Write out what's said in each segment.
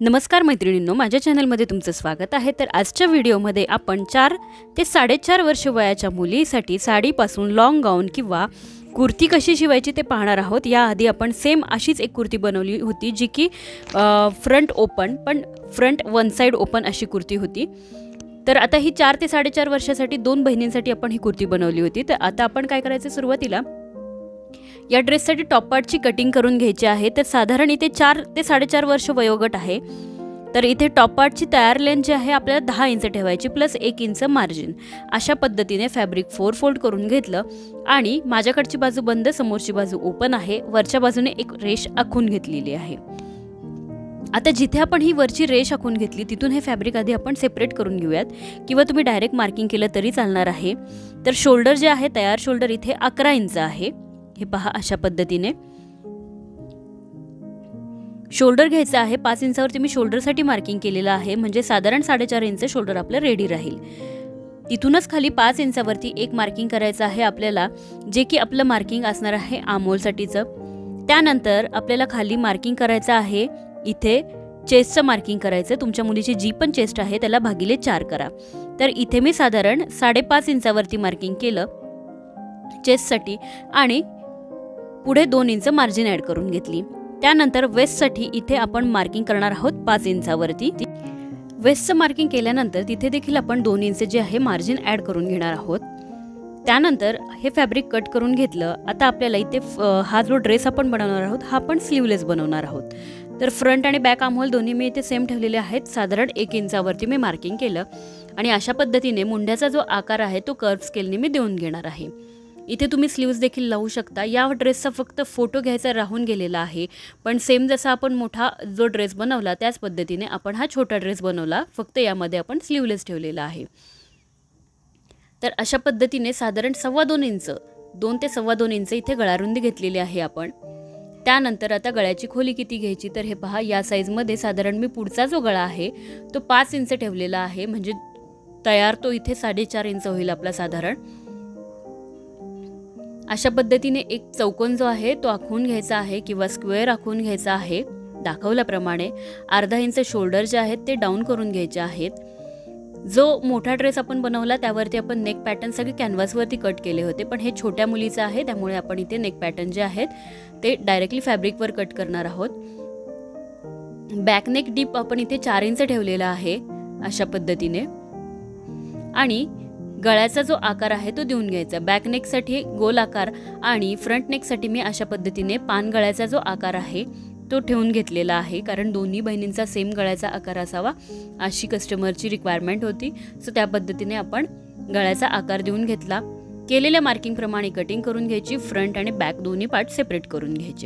नमस्कार मैत्रिणींनो, माझ्या चॅनलमध्ये तुमचं स्वागत आहे। तर आजच्या व्हिडिओमध्ये आपण 4 ते 4.5 वर्ष वयाच्या मुलीसाठी साडीपासून लॉंग गाऊन किंवा कुर्ती कशी शिवायची ते पाहणार आहोत। याआधी आपण सेम अशीच एक कुर्ती बनवली होती जी की फ्रंट ओपन पण फ्रंट वन साइड ओपन अशी कुर्ती होती। तर आता ही 4 ते 4.5 वर्षासाठी दोन बहिणींसाठी आपण ही कुर्ती बनवली होती। तर आता आपण काय करायचं, सुरुवातीला या ड्रेससाठी टॉप पार्टची कटिंग करून घ्यायची आहे। तर साधारण इथे 4 ते 4.5 वर्ष वयोगट आहे। तर इथे टॉप पार्टची तयार लेंथ जी आहे आपल्याला 10 इंच ठेवायची प्लस 1 इंच मार्जिन। अशा पद्धतीने फॅब्रिक 4 फोल्ड करून घेतलं आणि माझ्याकडची बाजू बंद, समोरची बाजू ओपन आहे। वरच्या बाजूने एक रेष आखून घेतलेली आहे। आता जिथे आपण ही वरची रेष आखून घेतली तिथून हे फॅब्रिक आधी आपण सेपरेट करून घेऊयात, किंवा तुम्ही डायरेक्ट मार्किंग केलं तरी चालणार आहे। तर शोल्डर जे आहे, तयार शोल्डर इथे 11 इंच आहे। हे पहा, अशा पद्धतीने शोल्डर घ्यायचा आहे। 5 इंचावरती मी शोल्डरसाठी मार्किंग केलेलं आहे, म्हणजे साधारण 4.5 इंच शोल्डर आपलं रेडी राहील। तिथूनच खाली 5 इंचावरती एक मार्किंग करायचं आहे आपल्याला, जे की आपलं मार्किंग असणार आहे आमोलसाठीचं। त्यानंतर आपल्याला खाली मार्किंग करायचं आहे, इथे चेस्टचं मार्किंग करायचं। तुमच्या मुलीची जी पण चेस्ट आहे त्याला भागिले 4 करा। तर इथे मी साधारण 5.5 इंचावरती मार्किंग केलं चेस्टसाठी आणि पुढे 2 इंच मार्जिन ॲड करून घेतली। त्यानंतर वेस्टसाठी इथे आपण मार्किंग करणार आहोत 5 इंचावरती। वेस्टचं मार्किंग केल्यानंतर तिथे देखील आपण 2 इंच जे आहे मार्जिन ॲड करून घेणार आहोत। त्यानंतर हे फॅब्रिक कट करून घेतलं। आता आपल्याला इथे हा जो ड्रेस आपण बनवणार आहोत हा आपण स्लीवलेस बनवणार आहोत। तर फ्रंट आणि बॅक आर्महोल दोन्ही मी इथे सेम ठेवलेले आहेत। साधारण 1 इंचावरती मी मार्किंग केलं आणि अशा पद्धतीने मुंड्याचा जो आकार आहे तो कर्व स्केलने मी देऊन घेणार आहे। इथे तुम्ही स्लीव्स देखील लावू शकता। या ड्रेसचा फक्त फोटो घ्यायचा राहून गेलेला आहे, पण सेम जसा आपण मोठा जो ड्रेस बनवला त्याच पद्धतीने आपण हा छोटा ड्रेस बनवला, फक्त यामध्ये आपण स्लीवलेस ठेवलेला आहे। तर अशा पद्धतीने साधारण 2.25 इंच, 2 ते 2.25 इंच इथे गळारुंदी घेतलेली आहे आपण। त्यानंतर आता गळ्याची खोली किती घ्यायची, तर हे पहा, या साईजमध्ये साधारण मी पुढचा जो गळा आहे तो 5 इंच ठेवलेला आहे, म्हणजे तयार तो इथे 4.5 इंच होईल आपला साधारण। अशा पद्धतीने एक चौकोन जो आहे तो आखून घ्यायचा आहे किंवा स्क्वेअर आखून घ्यायचा आहे दाखवल्याप्रमाणे। अर्धा इंच शोल्डर जे आहेत ते डाऊन करून घ्यायचे आहेत। जो मोठा ड्रेस आपण बनवला त्यावरती आपण नेक पॅटर्न सगळे कॅनव्हासवरती कट केले होते, पण हे छोट्या मुलीचं आहे त्यामुळे आपण इथे नेक पॅटर्न जे आहेत ते डायरेक्टली फॅब्रिकवर कट करणार आहोत। बॅक नेक डीप आपण इथे 4 इंच ठेवलेला आहे अशा पद्धतीने, आणि गळ्याचा जो आकार आहे तो देऊन घ्यायचा। बॅक नेकसाठी गोल आकार आणि फ्रंट नेकसाठी मी अशा पद्धतीने पान गळ्याचा जो आकार आहे तो ठेवून घेतलेला आहे, कारण दोन्ही बहिणींचा सेम गळ्याचा आकार असावा अशी कस्टमरची रिक्वायरमेंट होती। सो त्या पद्धतीने आपण गळ्याचा आकार देऊन घेतला। केलेल्या मार्किंग प्रमाणे कटिंग करून घ्यायची। फ्रंट आणि बॅक दोन्ही पार्ट सेपरेट करून घ्यायचे।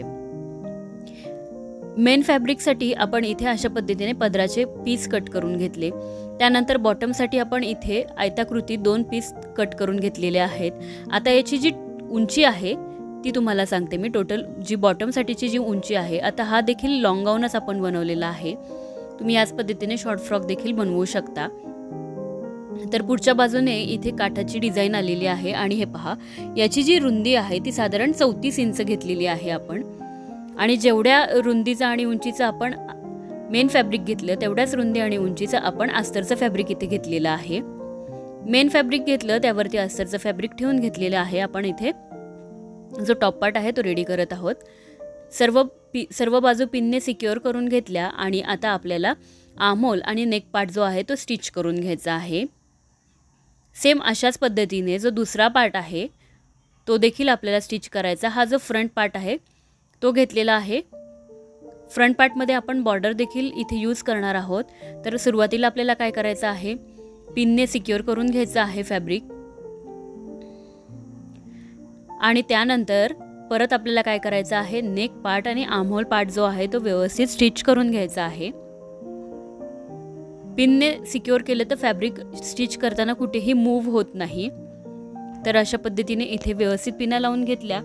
मेन फॅब्रिकसाठी आपण इथे अशा पद्धतीने पदराचे पीस कट करून घेतले। त्यानंतर बॉटमसाठी आपण इथे आयताकृती 2 पीस कट करून घेतलेले आहेत। आता याची जी उंची आहे ती तुम्हाला सांगते मी, टोटल जी बॉटमसाठीची जी उंची आहे। आता हा देखील लॉंग गाऊनच आपण बनवलेला आहे, तुम्ही याच पद्धतीने शॉर्ट फ्रॉक देखील बनवू शकता। तर पुढच्या बाजूने इथे काठाची डिझाईन आलेली आहे आणि हे पहा, याची जी रुंदी आहे ती साधारण 34 इंच घेतलेली आहे आपण, आणि जेवढ्या रुंदीचा आणि उंचीचा आपण मेन फॅब्रिक घेतलं तेवढ्याच रुंदी आणि उंचीचं आपण अस्तरचं फॅब्रिक इथे घेतलेलं आहे। मेन फॅब्रिक घेतलं त्यावरती अस्तरचं फॅब्रिक ठेवून घेतलेलं आहे। आपण इथे जो टॉप पार्ट आहे तो रेडी करत आहोत। सर्व बाजू पिनने सिक्युअर करून घेतल्या आणि आता आपल्याला आर्महोल आणि नेक पार्ट जो आहे तो स्टिच करून घ्यायचा आहे। सेम अशाच पद्धतीने जो दुसरा पार्ट आहे तो देखील आपल्याला स्टिच करायचा। हा जो फ्रंट पार्ट आहे तो घेतलेला आहे। फ्रंट पार्टमध्ये आपण बॉर्डर देखील इथे यूज करणार आहोत। तर सुरुवातीला आपल्याला काय करायचं आहे, पिनने सिक्युअर करून घ्यायचं आहे फॅब्रिक, आणि त्यानंतर परत आपल्याला काय करायचं आहे, नेक पार्ट आणि आर्महोल पार्ट जो आहे तो व्यवस्थित स्टिच करून घ्यायचा आहे। पिनने सिक्युअर केलं तर फॅब्रिक स्टिच करताना कुठेही मूव्ह होत नाही। तर अशा पद्धतीने इथे व्यवस्थित पिना लावून घेतल्या।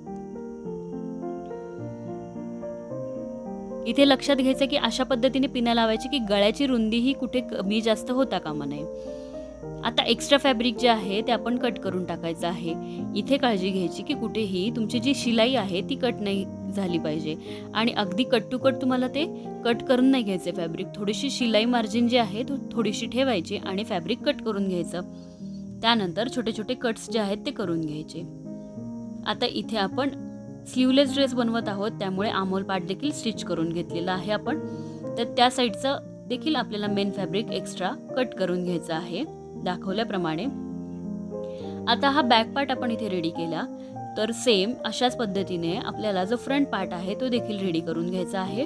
इथे लक्षात घ्यायचं की अशा पद्धतीने पिना लावायची की गळ्याची रुंदी ही कुठे कमी जास्त होता कामा नये। आता एक्स्ट्रा फॅब्रिक जे आहे ते आपण कट करून टाकायचं आहे। इथे काळजी घ्यायची की कुठेही तुमची जी शिलाई आहे ती कट नाही झाली पाहिजे आणि अगदी कट टू कट तुम्हाला ते कट करून नाही घ्यायचे फॅब्रिक, थोडीशी शिलाई मार्जिन जी आहे थोडीशी ठेवायची आणि फॅब्रिक कट करून घ्यायचं। त्यानंतर छोटे छोटे कट्स जे आहेत ते करून घ्यायचे। आता इथे आपण स्लीवलेस ड्रेस बनवत आहोत, त्यामुळे आमोल पार्ट देखील स्टिच करून घेतलेला आहे आपण। तर त्या साईडचं देखील आपल्याला मेन फॅब्रिक एक्स्ट्रा कट करून घ्यायचं आहे दाखवल्याप्रमाणे। आता हा बॅक पार्ट आपण इथे रेडी केला, तर सेम अशाच पद्धतीने आपल्याला जो फ्रंट पार्ट आहे तो देखील रेडी करून घ्यायचा आहे।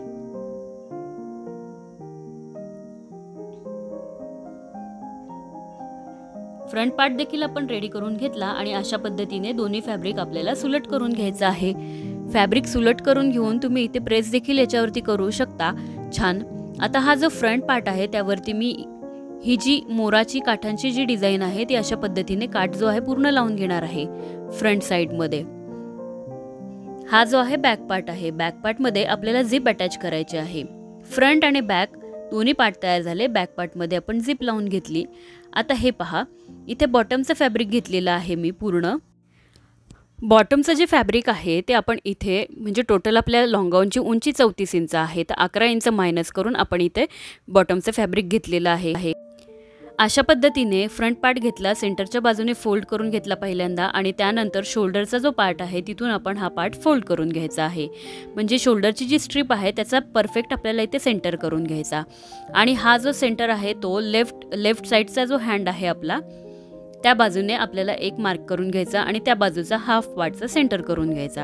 फ्रंट पार्ट देखील आपण रेडी करून घेतला आणि अशा पद्धतीने दोन्ही फॅब्रिक आपल्याला सुलट करून घ्यायचं आहे। फॅब्रिक सुलट करून घेऊन तुम्ही इथे प्रेस देखील याच्यावरती करू शकता छान। आता हा जो फ्रंट पार्ट आहे त्यावरती मी ही जी मोराची काठांची जी डिझाइन आहे ती अशा पद्धतीने काठ जो आहे पूर्ण लावून घेणार आहे फ्रंट साइड मध्ये। हा जो आहे बॅक पार्ट आहे, बॅक पार्ट मध्ये आपल्याला झिप अटॅच करायची आहे। फ्रंट आणि बॅक दोन्ही पार्ट तयार झाले, बॅक पार्ट मध्ये आपण झिप लावून घेतली। आता हे पहा, इथे बॉटमचं फॅब्रिक घेतलेलं आहे मी पूर्ण। बॉटमचं जे फॅब्रिक आहे ते आपण इथे म्हणजे टोटल आपल्या लॉंग गाऊनची उंची 34 इंच आहे, तर 11 इंच मायनस करून आपण इथे बॉटमचं फॅब्रिक घेतलेलं आहे। अशा पद्धतीने फ्रंट पार्ट घेतला, सेंटरच्या बाजूने फोल्ड करून घेतला पहिल्यांदा आणि त्यानंतर शोल्डरचा जो पार्ट आहे तिथून आपण हा पार्ट फोल्ड करून घ्यायचा आहे। म्हणजे शोल्डरची जी स्ट्रीप आहे त्याचा परफेक्ट आपल्याला इथे सेंटर करून घ्यायचा आणि हा जो सेंटर आहे तो लेफ्ट साइडचा जो हँड आहे आपला त्या बाजूने आपल्याला एक मार्क करून घ्यायचा आणि त्या बाजूचा हाफ पार्टचा सेंटर करून घ्यायचा।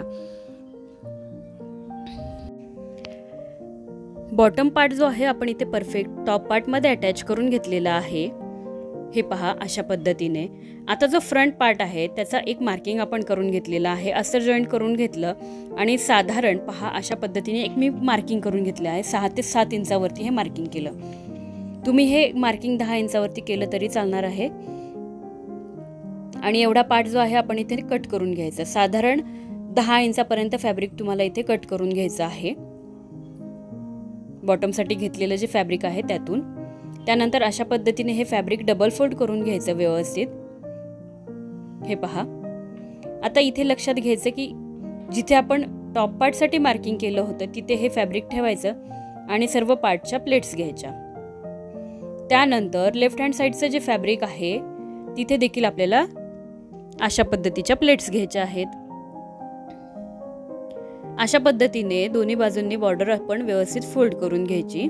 बॉटम पार्ट जो आहे आपण इथे परफेक्ट टॉप पार्ट मध्ये अटॅच करून घेतलेला आहे। हे पहा अशा पद्धतीने। आता जो फ्रंट पार्ट आहे त्याचा एक मार्किंग आपण करून घेतलेला आहे, अस्तर जॉईंट करून घेतलं आणि साधारण पहा अशा पद्धतीने एक मी मार्किंग करून घेतले आहे। 6 ते 7 इंचावरती हे मार्किंग केलं। तुम्ही हे मार्किंग 10 इंचावरती केलं तरी चालणार आहे आणि एवढा पार्ट जो आहे आपण इथे कट करून घ्यायचा। साधारण 10 इंचापर्यंत फॅब्रिक तुम्हाला इथे कट करून घ्यायचं आहे बॉटमसाठी घेतलेलं जे फॅब्रिक आहे त्यातून। त्यानंतर अशा पद्धतीने हे फॅब्रिक डबल फोल्ड करून घ्यायचं व्यवस्थित। हे पहा, आता इथे लक्षात घ्यायचं की जिथे आपण टॉप पार्टसाठी मार्किंग केलं होतं तिथे हे फॅब्रिक ठेवायचं आणि सर्व पार्टच्या प्लेट्स घ्यायच्या। त्यानंतर लेफ्ट हँड साइडचं जे फॅब्रिक आहे तिथे देखील आपल्याला अशा पद्धतीच्या प्लेट्स घ्यायच्या आहेत। अशा पद्धतीने दोन्ही बाजूंनी बॉर्डर आपण व्यवस्थित फोल्ड करून घ्यायची।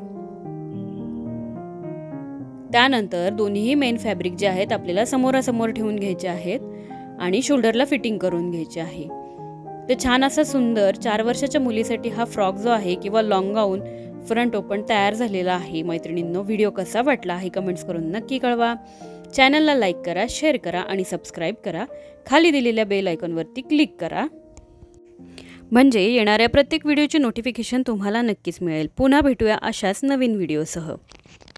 त्यानंतर दोन्ही मेन फॅब्रिक जे आहेत आपल्याला समोरासमोर ठेवून घ्यायचे आहेत आणि शोल्डरला फिटिंग करून घ्यायचे आहे। ते छान असा सुंदर 4 वर्षाच्या मुलीसाठी हा फ्रॉक जो आहे किंवा लॉंग गाऊन फ्रंट ओपन तयार झालेला आहे। मैत्रिणींनो, व्हिडिओ कसा वाटला आहे कमेंट्स करून नक्की कळवा। चॅनलला लाईक करा, शेअर करा आणि सबस्क्राईब करा। खाली दिलेल्या बेल आयकॉनवरती क्लिक करा म्हणजे येणाऱ्या प्रत्येक व्हिडिओची नोटिफिकेशन तुम्हाला नक्कीच मिळेल। पुन्हा भेटूया अशाच नवीन व्हिडिओसह।